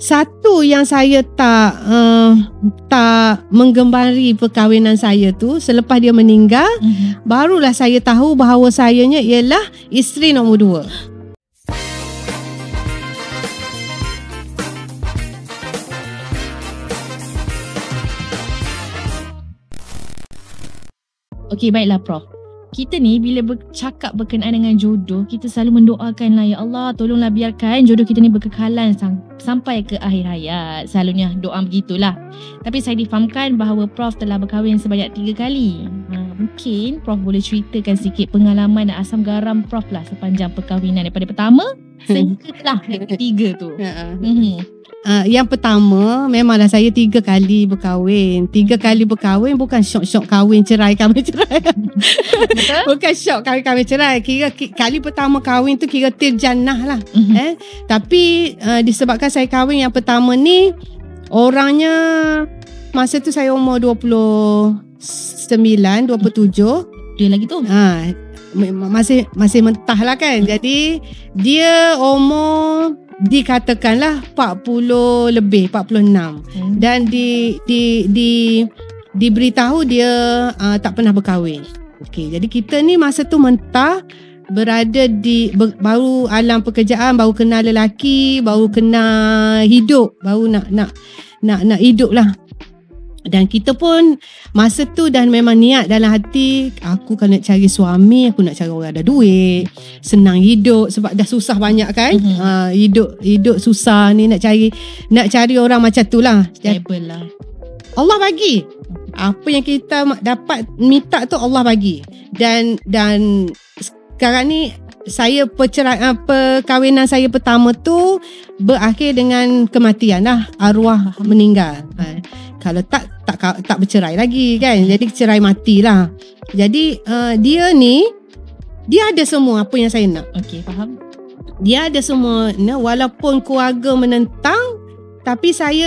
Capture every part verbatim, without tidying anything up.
Satu yang saya tak uh, tak menggembari perkahwinan saya tu, selepas dia meninggal, mm-hmm. barulah saya tahu bahawa sayanya ialah isteri nombor dua. Okey, baiklah Prof. Kita ni bila bercakap berkenaan dengan jodoh, kita selalu mendoakan lah, ya Allah tolonglah biarkan jodoh kita ni berkekalan sang, sampai ke akhir hayat. Selalunya doa begitulah. Tapi saya difahamkan bahawa Prof telah berkahwin sebanyak tiga kali. Ha, mungkin Prof boleh ceritakan sikit pengalaman dan asam garam Prof lah sepanjang perkahwinan daripada pertama sehinggalah yang ketiga tu. hmm. Uh, yang pertama, memanglah saya tiga kali berkahwin. Tiga kali berkahwin bukan syok-syok kahwin cerai kahwin cerai. Bukan syok kahwin kahwin cerai. Kira kali pertama kahwin tu kira tirjannah lah. Mm-hmm. Eh, tapi uh, disebabkan saya kahwin yang pertama ni, orangnya masa tu saya umur dua puluh sembilan, dua puluh tujuh. Dia lagi tu. Ha, masih masih mentah lah kan. Jadi dia umur dikatakanlah empat puluh lebih, empat puluh enam. Hmm. Dan di di di diberitahu dia uh, tak pernah berkahwin. Okey, jadi kita ni masa tu mentah, berada di ber, baru alam pekerjaan, baru kenal lelaki, baru kenal hidup, baru nak nak nak nak hidup lah. Dan kita pun masa tu dah memang niat dalam hati, aku kalau nak cari suami, aku nak cari orang ada duit, senang hidup, sebab dah susah banyak kan. Mm-hmm. Uh, hidup hidup susah ni, nak cari nak cari orang macam tu lah. Stable lah. Allah bagi. Apa yang kita dapat minta tu Allah bagi. Dan dan sekarang ni saya perceraian, perkahwinan saya pertama tu berakhir dengan kematian lah, arwah meninggal. Ha. Kalau tak tak tak bercerai lagi kan. Jadi cerai matilah. Jadi uh, dia ni dia ada semua apa yang saya nak. Okey, faham. Dia ada semua, nah, walaupun keluarga menentang, tapi saya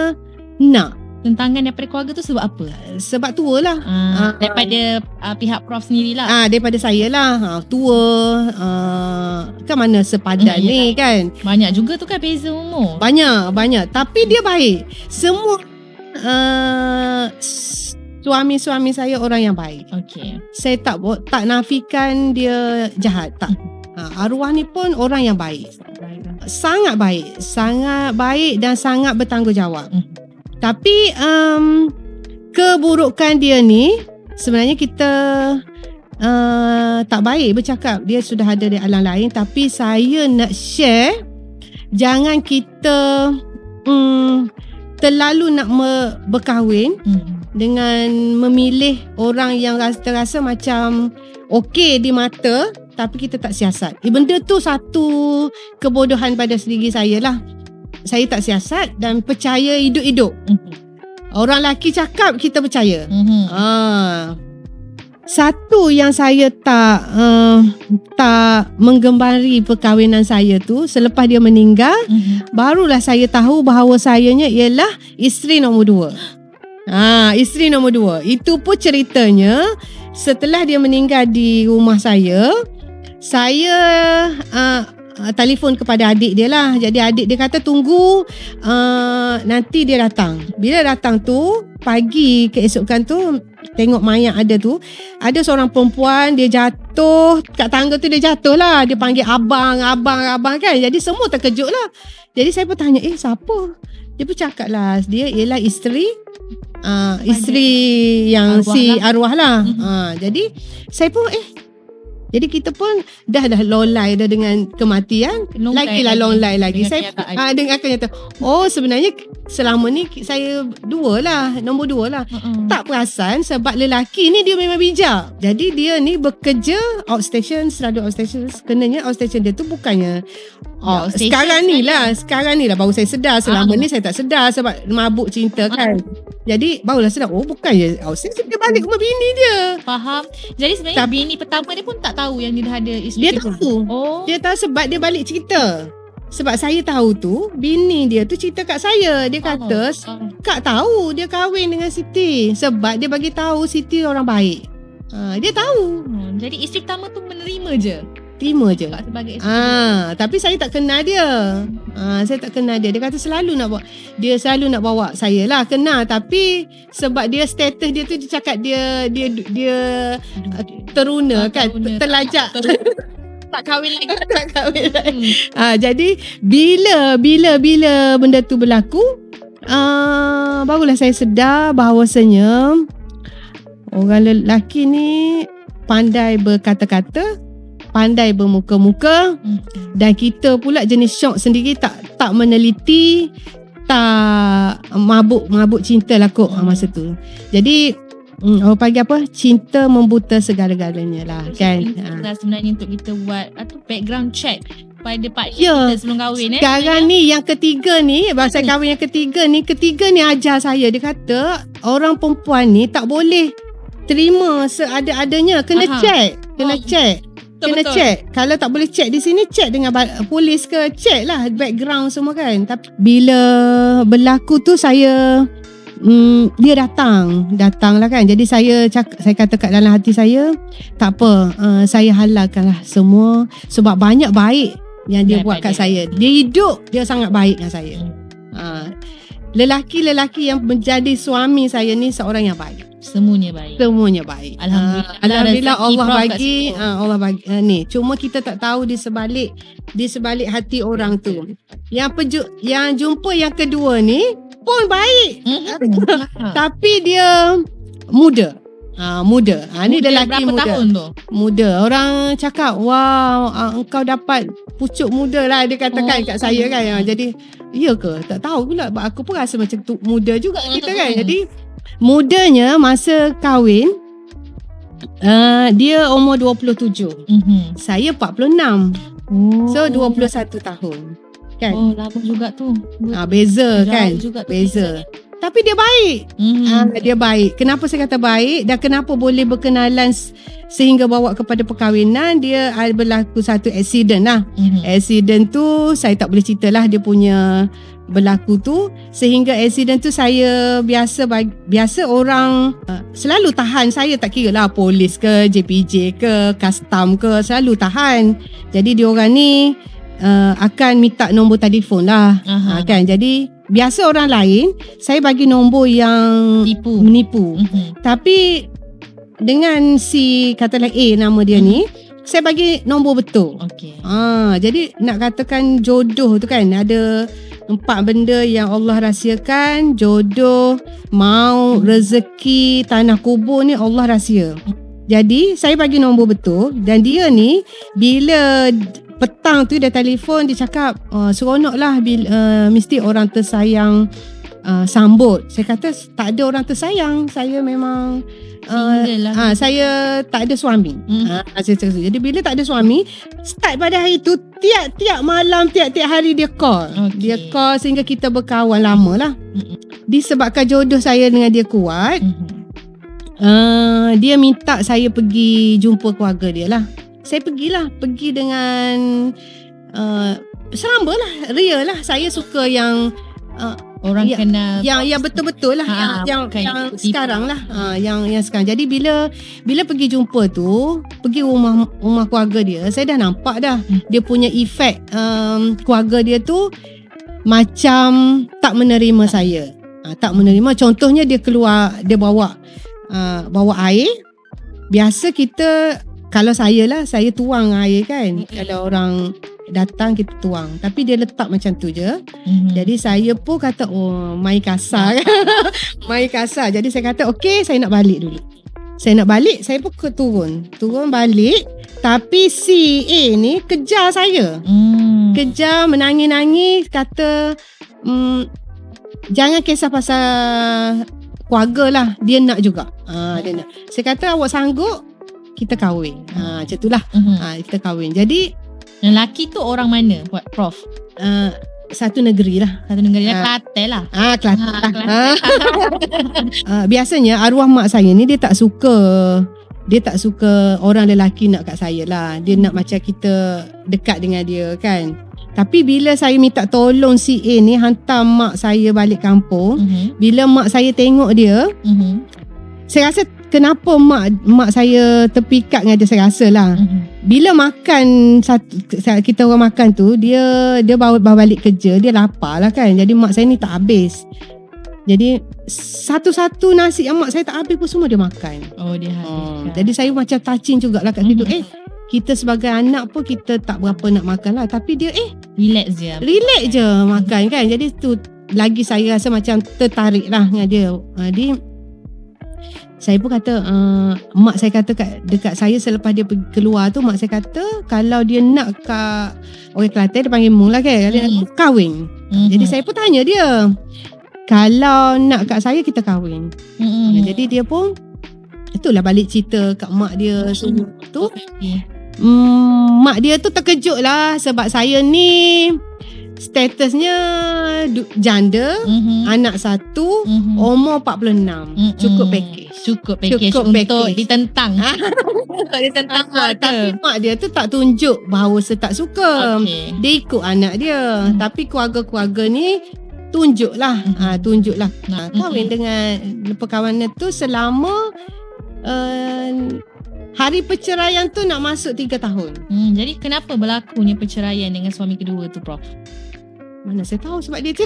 nak. Tentangan daripada keluarga tu sebab apa? Sebab tua lah. Uh, daripada uh, pihak Prof sendirilah. Ah, daripada saya lah. Uh, tua. Uh, kan mana sepadan hmm, ni kan. Banyak juga tu kan beza umur. Banyak, banyak. Tapi dia baik. Semua uh, suami-suami saya orang yang baik. Okey. Saya tak tak nafikan dia jahat. Tak. Uh, arwah ni pun orang yang baik. Sangat baik. Sangat baik dan sangat bertanggungjawab. Hmm. Tapi um, keburukan dia ni sebenarnya kita uh, tak baik bercakap. Dia sudah ada di alam lain. Tapi saya nak share, jangan kita um, terlalu nak me- berkahwin hmm. dengan memilih orang yang terasa macam okey di mata, tapi kita tak siasat. Eh, benda tu satu kebodohan pada diri saya lah. Saya tak siasat dan percaya hidup-hidup. Mm-hmm. Orang lelaki cakap, kita percaya. Mm-hmm. Ah. Satu yang saya tak uh, tak menggembari perkahwinan saya tu, selepas dia meninggal, mm-hmm. barulah saya tahu bahawa sayanya ialah isteri nombor dua. Ah, isteri nombor dua. Itu pun ceritanya setelah dia meninggal di rumah saya, saya uh, Uh, telefon kepada adik dia lah. Jadi adik dia kata tunggu uh, nanti dia datang. Bila datang tu, pagi keesokan tu, tengok mayat ada tu, ada seorang perempuan, dia jatuh kat tangga tu, dia jatuh lah. Dia panggil abang, abang, abang kan. Jadi semua terkejut lah. Jadi saya pun tanya, eh siapa? Dia pun cakap lah, dia ialah isteri uh, isteri yang arwah si lah. arwah lah. Mm-hmm. Uh, jadi saya pun eh Jadi kita pun dah dah lolai dah dengan kematian, lagi lah lolai lagi. Dengan saya ah, dengan kenyataan. Oh sebenarnya selama ni saya dua lah, nombor dua lah. Uh-uh. Tak perasan sebab lelaki ni dia memang bijak. Jadi dia ni bekerja outstation, selalu outstation. Kenanya outstation dia tu bukannya oh, sekarang ni lah, sekarang ni lah baru saya sedar. Selama uh-huh. ni saya tak sedar sebab mabuk cinta kan. Uh-huh. Jadi barulah sedar, oh bukannya outstation, dia balik rumah bini dia. Faham. Jadi sebenarnya tak, bini pertama dia pun tak tahu yang dia dah ada isteri. Dia tahu. Oh. Dia tahu sebab dia balik cerita. Sebab saya tahu tu, bini dia tu cerita kat saya. Dia kata, oh, oh. Kak tahu dia kahwin dengan Siti sebab dia bagi tahu Siti orang baik. Ha, dia tahu. Hmm, jadi isteri pertama tu menerima je. terima je. Sebagai ah, tapi saya tak kenal dia. Ah, saya tak kenal dia. Dia kata selalu nak bawa, dia selalu nak bawa saya lah kenal, tapi sebab dia status dia tu dia cakap dia dia dia uh, teruna kan, teruna, terlajak. Tak kahwin lagi. tak kahwin lagi. Hmm. Ah, jadi bila bila bila benda tu berlaku, ah, barulah saya sedar bahawasanya orang lelaki ni pandai berkata-kata, pandai bermuka-muka, hmm. dan kita pula jenis syok sendiri, tak tak meneliti, tak mabuk mabuk cinta lah kot hmm. masa tu. Jadi hmm, orang panggil apa? Cinta membuta segala-galanya lah. So, kan. Ha. Sebenarnya untuk kita buat atau background check pada partner ya, kita sebelum kahwin. Eh, sekarang sebenarnya ni yang ketiga ni, bahasa hmm. kahwin yang ketiga ni, ketiga ni ajar saya. Dia kata orang perempuan ni tak boleh terima seada-adanya, kena Aha. check, kena oh. check. Betul, kena betul. check. Kalau tak boleh check di sini, check dengan polis ke, check lah background semua kan. Tapi bila berlaku tu saya mm, dia datang, datang lah kan. Jadi saya cakap, saya kata kat dalam hati saya, tak apa, uh, saya halalkan lah semua sebab banyak baik yang dia ya, buat kat dia. saya. Dia hidup, dia sangat baik dengan saya. Hmm. Uh, lelaki-lelaki yang menjadi suami saya ni seorang yang baik. Semuanya baik. Semuanya baik. Alhamdulillah. Uh, Alhamdulillah Allah bagi, uh, Allah bagi uh, ni. Cuma kita tak tahu di sebalik di sebalik hati orang tu. Yang peju, yang jumpa yang kedua ni pun baik. Tapi dia muda. Ah, muda. Ah, ni lelaki berapa muda. Tahun tu? Muda. Orang cakap, "Wow, ah, engkau dapat pucuk muda lah," dia katakan oh. kat saya kan. Ah, jadi, ya ke? Tak tahu pula. Aku pun rasa macam tu muda juga kita kan. Jadi mudanya masa kahwin, uh, dia umur dua puluh tujuh. Mm-hmm. Saya empat puluh enam. Oh. So dua puluh satu tahun. Kan? Oh, lama juga tu. Ah, beza Jauh kan? Juga beza. Tapi dia baik. Mm-hmm. Ah, dia baik. Kenapa saya kata baik dan kenapa boleh berkenalan sehingga bawa kepada perkahwinan? Dia berlaku satu accident lah. Mm-hmm. Accident tu saya tak boleh ceritalah dia punya berlaku tu, sehingga accident tu saya biasa bagi, biasa orang uh, selalu tahan saya, tak kira lah polis ke, J P J ke, custom ke, selalu tahan. Jadi diorang ni uh, akan minta nombor telefon lah. uh, kan. Jadi biasa orang lain saya bagi nombor yang Tipu. menipu. Uh-huh. Tapi dengan si katalah A nama dia uh-huh. ni, saya bagi nombor betul. Okay. Ah, jadi nak katakan jodoh tu kan, ada empat benda yang Allah rahsiakan. Jodoh, maut, rezeki, tanah kubur ni Allah rahsia. Jadi saya bagi nombor betul. Dan dia ni bila petang tu dia telefon, dia cakap, oh, seronok lah bila, uh, mesti orang tersayang uh, sambut. Saya kata tak ada orang tersayang, saya memang Uh, ha, saya tak ada suami. hmm. ha, Jadi bila tak ada suami, start pada hari tu, tiap-tiap malam, tiap-tiap hari dia call. okay. Dia call sehingga kita berkawan lama lah. hmm. Disebabkan jodoh saya dengan dia kuat, hmm. uh, dia minta saya pergi jumpa keluarga dia lah. Saya pergilah, pergi dengan uh, seramba lah, real lah. Saya suka yang uh, orang ya, kenal yang yang betul-betul lah, ha, yang yang, yang sekarang lah, ha, yang yang sekarang. Jadi bila bila pergi jumpa tu, pergi rumah rumah keluarga dia, saya dah nampak dah hmm. dia punya efek, um, keluarga dia tu macam tak menerima saya. Ha, tak menerima. Contohnya dia keluar, dia bawa uh, bawa air. Biasa kita, kalau saya lah, saya tuang air kan. Hmm. Kalau orang datang kita tuang, tapi dia letak macam tu je. Mm-hmm. Jadi saya pun kata, oh, main kasar kan. Main kasar. Jadi saya kata, okey, saya nak balik dulu. Saya nak balik, saya pun turun. Turun balik, tapi si A ni kejar saya. Mm. Kejar, menangis-nangis, kata, mm, jangan kisah pasal keluarga lah, dia nak juga. Ha, dia nak. Saya kata, awak sanggup, kita kahwin. Ha, macam itulah. Mm-hmm. Ha, kita kahwin. Jadi lelaki tu orang mana, Prof? Uh, satu negeri lah. Satu negeri lah, uh, Kelantan lah. Ah, Kelantan ha, lah. uh, biasanya arwah mak saya ni dia tak suka, dia tak suka orang lelaki nak kat saya lah. Dia nak macam kita dekat dengan dia kan. Tapi bila saya minta tolong si A ni hantar mak saya balik kampung, uh-huh. bila mak saya tengok dia, uh-huh. saya rasa kenapa mak mak saya terpikat dengan dia, saya rasa lah. Mm-hmm. Bila makan satu, kita orang makan tu, dia dia bawa, bawa balik kerja, dia lapar lah kan. Jadi mak saya ni tak habis. Jadi satu-satu nasi yang mak saya tak habis pun semua dia makan. Oh, dia habis. Hmm. Jadi saya macam touching jugalah kat situ. Mm-hmm. Eh, kita sebagai anak pun kita tak berapa nak makan lah. Tapi dia eh relax je. Relax je makan kan. Jadi tu lagi saya rasa macam tertarik lah dengan dia. Jadi saya pun kata, uh, mak saya kata kat, dekat saya selepas dia pergi keluar tu, mak saya kata kalau dia nak kat orang Kelantan, dia panggil mung lah kan, dia nak kahwin. Mm-hmm. Jadi saya pun tanya dia, kalau nak kat saya kita kahwin. Mm-hmm. Jadi dia pun itulah balik cerita kat mak dia semua tu. Mm, mak dia tu terkejut lah sebab saya ni statusnya janda, mm-hmm. anak satu, mm-hmm. umur empat puluh enam. Mm-hmm. Cukup package. Cukup package Cukup untuk package. ditentang. Untuk ditentang ha, tapi mak dia tu tak tunjuk bahawa saya tak suka. Okay. Dia ikut anak dia. Mm-hmm. Tapi keluarga-keluarga ni tunjuklah. Mm-hmm. Ha, tunjuklah. Ha, kahwin mm-hmm. dengan perkawanan tu selama uh, hari perceraian tu nak masuk tiga tahun. Hmm, jadi kenapa berlakunya perceraian dengan suami kedua tu, Prof? Mana saya tahu sebab dia tu.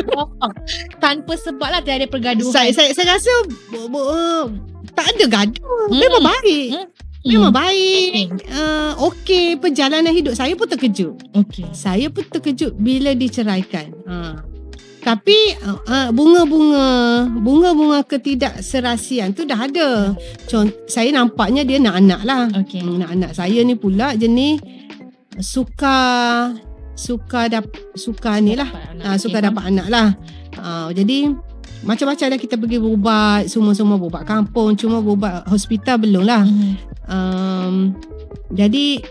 Tanpa sebab lah tiada pergaduhan. Saya, saya, saya rasa uh, tak ada gaduh. Hmm. Memang baik. Hmm. Memang baik. Okay. Uh, okay, perjalanan hidup saya pun terkejut. Okay. Saya pun terkejut bila diceraikan. Uh. Tapi uh, bunga-bunga bunga-bunga ketidakserasian tu dah ada. Contoh, saya nampaknya dia nak anak lah. Okay. Nak anak saya ni pula jenis suka suka dap, suka ni lah. Uh, suka dapat anak lah. Uh, jadi macam-macam dah kita pergi berubat, semua-semua berubat kampung, cuma berubat hospital belum lah. Mm-hmm. Um, jadi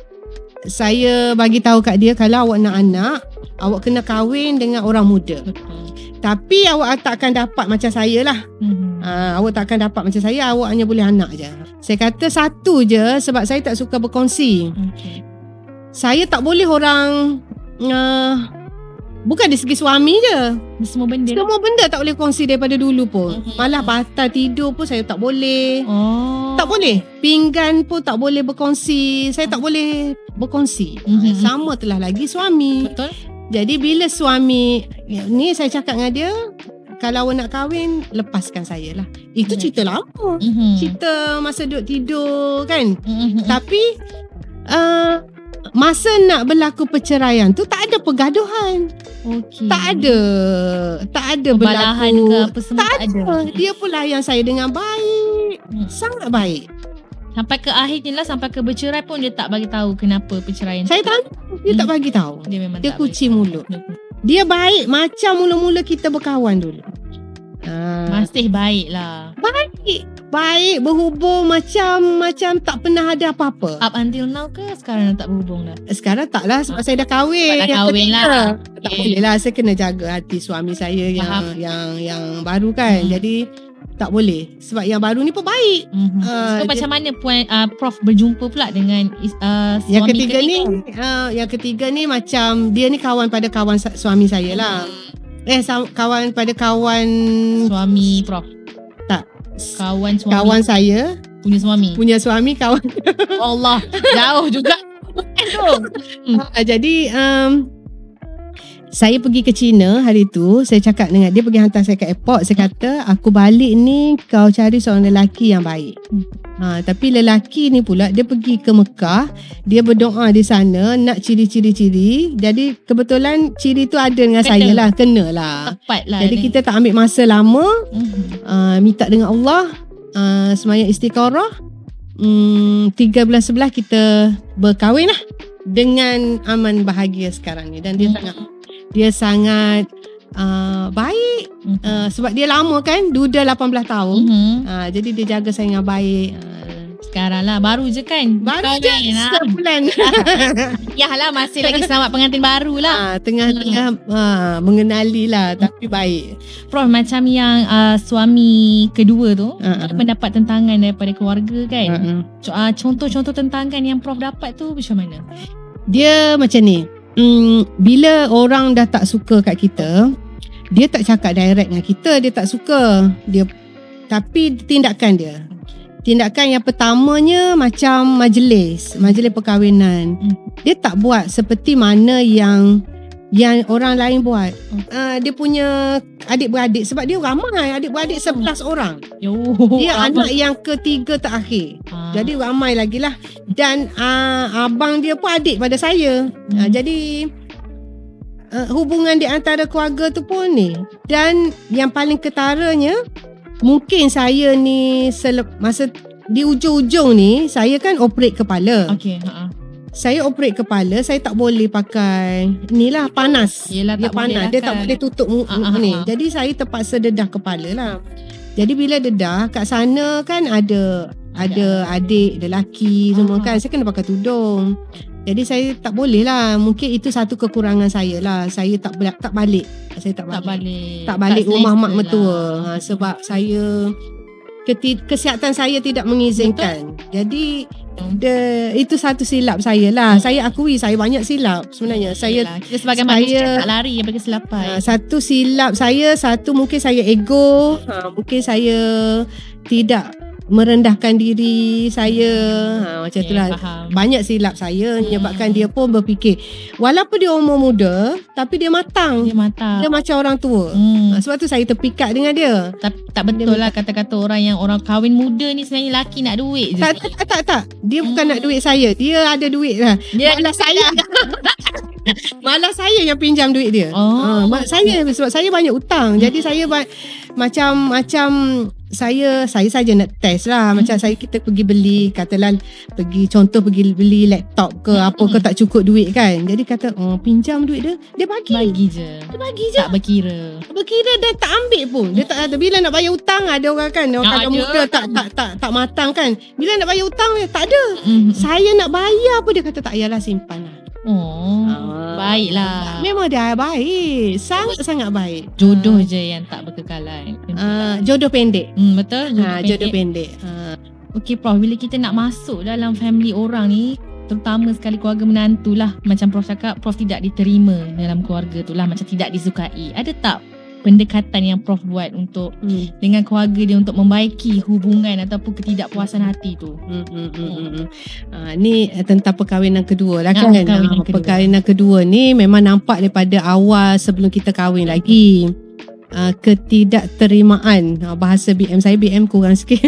saya bagi tahu kat dia, kalau awak nak anak, awak kena kahwin dengan orang muda. Betul. Tapi awak tak akan dapat macam saya lah. Mm-hmm. Uh, awak tak akan dapat macam saya, awak hanya boleh anak je. Saya kata satu je, sebab saya tak suka berkongsi. Okay. Saya tak boleh orang uh, bukan dari segi suami je, semua benda Semua lah. benda tak boleh kongsi daripada dulu pun. Mm-hmm. Malah batal tidur pun saya tak boleh. Oh. Tak boleh. Pinggan pun tak boleh berkongsi. Saya tak boleh berkongsi. Mm-hmm. Sama telah lagi suami. Betul. Jadi bila suami ni saya cakap dengan dia, kalau awak nak kahwin, lepaskan saya lah. Itu mm-hmm. cerita lama. Mm-hmm. Cerita masa duduk tidur kan. Mm-hmm. Tapi uh, masa nak berlaku perceraian tu tak ada pergaduhan. Okay. Tak ada. Tak ada Kebalahan berlaku. Ke apa semua tak, tak ada. ada. Dia pun layan saya dengan baik. Hmm. Sangat baik. Sampai ke akhirnya lah, sampai ke bercerai pun dia tak bagi tahu kenapa perceraian. Saya tanya, dia hmm. tak bagi tahu. Dia memang dia tak kuci mulut. Dia baik macam mula-mula kita berkawan dulu. Ha. Masih baik lah. Baik. Baik, berhubung macam macam tak pernah ada apa-apa. Up until now ke sekarang tak berhubung dah? Sekarang tak lah, sebab saya dah kahwin. Sebab dah kahwin lah. Tak okay. boleh lah, saya kena jaga hati suami saya yang yang yang baru kan. Hmm. Jadi tak boleh. Sebab yang baru ni pun baik. Mm-hmm. Uh, so macam mana puan uh, Prof berjumpa pula dengan uh, suami yang ketiga, ketiga ni? Uh, yang ketiga ni macam dia ni kawan pada kawan suami saya lah. Hmm. Eh kawan pada kawan suami Prof. Tak. Kawan suami. Kawan saya punya suami. Punya suami kawan. Allah, jauh juga. hmm. uh, jadi um, saya pergi ke China hari tu. Saya cakap dengan dia, pergi hantar saya ke airport. Saya kata, aku balik ni kau cari seorang lelaki yang baik. ha, Tapi lelaki ni pula, dia pergi ke Mekah. Dia berdoa di sana nak ciri-ciri-ciri. Jadi kebetulan ciri tu ada dengan kena. saya lah. Kena lah, lah Jadi ni. kita tak ambil masa lama. uh-huh. uh, Minta dengan Allah, uh, semayang istikharah. um, tiga bulan sebelah kita berkahwin lah, dengan aman bahagia sekarang ni. Dan dia uh-huh. sangat Dia sangat uh, baik. Mm-hmm. uh, Sebab dia lama kan, duda lapan belas tahun. Mm-hmm. uh, Jadi dia jaga saya dengan baik. uh, Sekarang lah, baru je kan? Baru je, sebulan. Yalah, masih lagi selamat pengantin baru lah. uh, Tengah-tengah hmm. uh, mengenali lah. hmm. Tapi baik. Prof, macam yang uh, suami kedua tu uh-uh. ada mendapat tentangan daripada keluarga kan. uh-uh. uh, Contoh-contoh tentangan yang Prof dapat tu macam mana? Dia macam ni. Hmm, bila orang dah tak suka kat kita, dia tak cakap direct dengan kita dia tak suka dia, tapi tindakan dia. tindakan yang pertamanya macam majlis, majlis perkahwinan. Hmm. Dia tak buat seperti mana yang yang orang lain buat. Uh, dia punya adik-beradik, sebab dia ramai, adik-beradik sebelas orang. Yo, dia abang. Anak yang ketiga terakhir. Ha. Jadi ramai lagi lah. Dan uh, abang dia pun adik pada saya. Hmm. Uh, jadi uh, hubungan di antara keluarga tu pun ni. Dan yang paling ketaranya, mungkin saya ni selep, masa di ujung-ujung ni, saya kan operate kepala. Okey, ha. Saya operate kepala, saya tak boleh pakai inilah panas. Yelah, dia panas, dia tak boleh tutup uh, uh, ni. Uh, uh. Jadi saya terpaksa dedah kepala lah. Jadi bila dedah kat sana kan ada ada adik, ada lelaki semua uh, kan. Saya kena pakai tudung. Jadi saya tak boleh lah. Mungkin itu satu kekurangan saya lah. Saya tak tak balik. Saya tak balik. Tak balik, tak balik tak rumah mak mertua. Ha, sebab saya kesihatan saya tidak mengizinkan. Betul? Jadi the, itu satu silap saya lah. Hmm. Saya akui saya banyak silap sebenarnya. Saya Yalah, kita sebagai saya, manusia tak lari daripada kesilapan. Uh, satu silap saya, satu mungkin saya ego, uh, mungkin saya tidak merendahkan diri saya, ha, macam okay, tu lah. Banyak silap saya menyebabkan hmm. dia pun berfikir walaupun dia umur muda tapi dia matang. Dia matang. Dia macam orang tua. Hmm. Ha, sebab tu saya terpikat dengan dia. Tak, tak betul dia lah kata-kata orang yang orang kahwin muda ni sebenarnya lelaki nak duit je. Tak tak tak, tak, tak. Dia hmm. bukan nak duit saya. Dia ada duit lah. Dia malah saya. Malah saya yang pinjam duit dia. Oh. Ha, saya sebab saya banyak hutang. Hmm. Jadi saya macam macam saya saya saja nak test lah. Macam hmm. saya kita pergi beli, katalah pergi contoh pergi beli laptop ke hmm. apa ke, tak cukup duit kan. Jadi kata oh pinjam duit dia, dia bagi. Bagi je. Dia bagi je. Tak berkira. Berkira dan tak ambil pun. Dia tak ada, bila nak bayar hutang ada orang kan, orang kadang muda tak tak tak tak matang kan. Bila nak bayar hutang dia tak ada. Hmm. Saya nak bayar apa dia kata tak payahlah, simpan lah. Oh, ah, baiklah. Memang dia baik, sangat-sangat baik. Jodoh ah. je yang tak berkekalan. Ah, jodoh pendek. Hmm, betul. Jodoh ha, pendek. Jodoh pendek. Ha. Okey Prof, bila kita nak masuk dalam family orang ni, terutama sekali keluarga menantu lah, macam Prof cakap, Prof tidak diterima dalam keluarga tu lah, macam tidak disukai. Ada tak pendekatan yang Prof buat untuk hmm. dengan keluarga dia untuk membaiki hubungan ataupun ketidakpuasan hati tu? Hmm, hmm, hmm, hmm. Uh, ni tentang perkahwinan kedua lah kan. Perkahwinan, uh, kedua. perkahwinan kedua ni memang nampak daripada awal sebelum kita kahwin hmm. lagi. Uh, ketidakterimaan, uh, bahasa B M saya B M kurang sikit.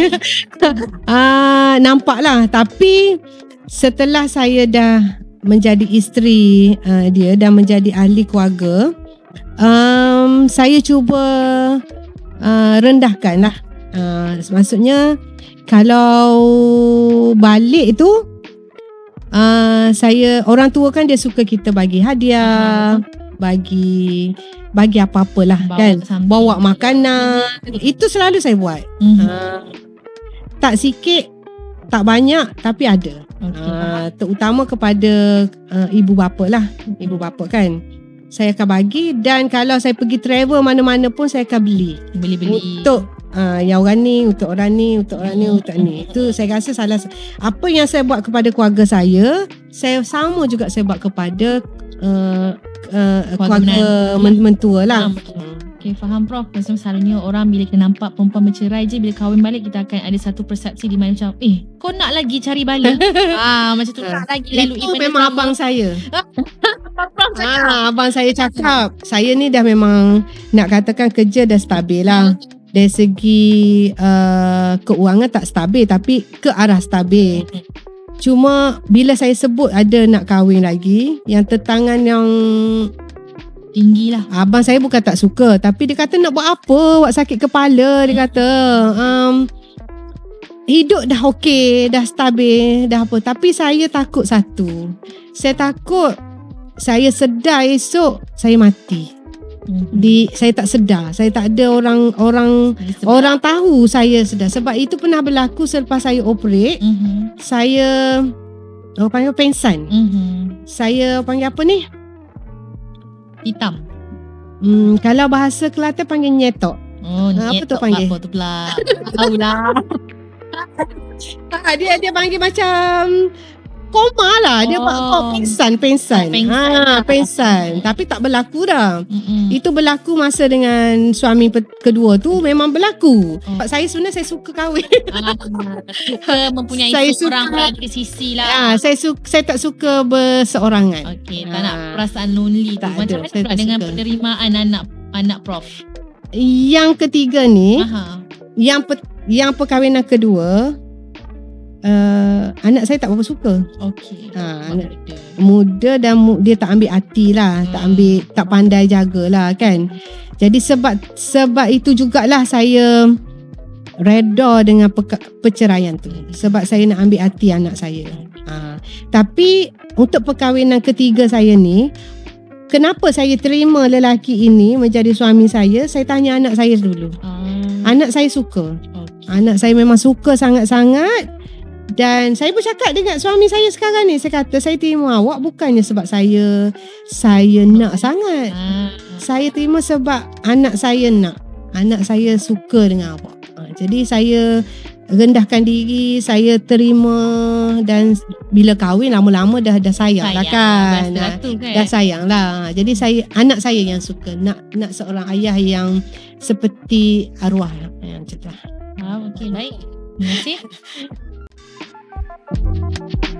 uh, nampak lah. Tapi setelah saya dah menjadi isteri uh, dia dan menjadi ahli keluarga, Um, saya cuba uh, rendahkan lah. Uh, maksudnya kalau balik tu uh, saya, orang tua kan dia suka kita bagi hadiah, bagi bagi apa-apalah kan, bawa makanan. Itu selalu saya buat. Mm-hmm. uh, tak sikit, tak banyak, tapi ada. Okay. Uh, terutama kepada uh, ibu bapa lah. Ibu bapa kan saya akan bagi. Dan kalau saya pergi travel mana-mana pun saya akan beli. Beli-beli untuk uh, yang orang ni, untuk orang ni, untuk orang ni, untuk ni. Itu saya rasa salah. Apa yang saya buat kepada keluarga saya, saya sama juga saya buat kepada uh, uh, keluarga men- mentua lah. Okay, faham Prof. Macam selalunya orang bila kita nampak perempuan bercerai je, bila kahwin balik kita akan ada satu persepsi di mana macam, eh kau nak lagi cari balik? ah, Macam tu nak lagi lalu. Itu memang abang saya. Ah, abang saya cakap, saya ni dah memang nak katakan kerja dah stabil lah. Dari segi uh, keuangan tak stabil, tapi ke arah stabil. Cuma bila saya sebut ada nak kahwin lagi, yang tertangan yang tinggi lah, abang saya bukan tak suka, tapi dia kata nak buat apa, buat sakit kepala. Dia kata um, hidup dah okey, dah stabil, dah apa. Tapi saya takut satu, saya takut saya sedar esok saya mati. Mm-hmm. Di saya tak sedar, saya tak ada orang orang orang tahu saya sedar. Sebab itu pernah berlaku selepas saya operate. Mm-hmm. Saya orang panggil pengsan. Mm-hmm. Saya panggil apa ni? Hitam. Hmm, kalau bahasa Kelantan panggil nyetok. Oh, ha, nyetok. Apa tu panggil? Apa tu pula? Tahulah. dia dia panggil macam koma lah. Dia Oh. buat koma pingsan, pingsan. Ah, pingsan Ha, lah. pingsan. Tapi tak berlaku dah. Mm-mm. Itu berlaku masa dengan suami pe- kedua tu memang berlaku. Oh. Saya sebenarnya saya suka kahwin. Ah, suka mempunyai Saya seorang suka- berada di sisi lah. Ha, saya suka, saya tak suka berseorangan. Okey, tak Ah. nak perasaan lonely tu. Tak Macam ada, mana saya pula tak dengan suka. penerimaan anak anak Prof? Yang ketiga ni, Aha. yang pe- yang perkahwinan kedua, uh, anak saya tak berapa suka. Okey. Ha, Mak anak- muda. Muda dan mu- dia tak ambil hati lah, tak Hmm. ambil, tak pandai jagalah kan. Jadi sebab sebab itu jugalah saya reda dengan peka- perceraian tu. Sebab saya nak ambil hati anak saya. Ha. Tapi untuk perkahwinan ketiga saya ni, kenapa saya terima lelaki ini menjadi suami saya? Saya tanya anak saya dulu. Ah, Anak saya suka. okey. Anak saya memang suka sangat-sangat. Dan saya pun cakap dengan suami saya sekarang ni, saya kata saya terima awak bukannya sebab saya saya nak sangat. Ah, Saya terima sebab anak saya nak. Anak saya suka dengan awak. Ha, jadi saya rendahkan diri, saya terima, dan bila kahwin lama-lama dah dah sayang, lah kan. Dah Ha, tu kan. dah sayang lah. Jadi saya, anak saya yang suka nak nak seorang ayah yang seperti arwah lah. Yang macam tu lah. Ah, okey, baik. Terima kasih.